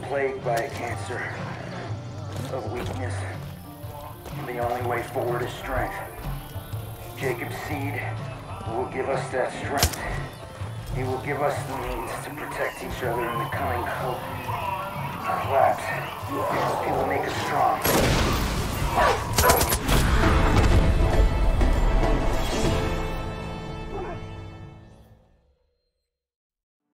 plagued by a cancer of weakness. The only way forward is strength. Jacob's seed will give us that strength. He will give us the means to protect each other in the coming collapse. He will make us strong.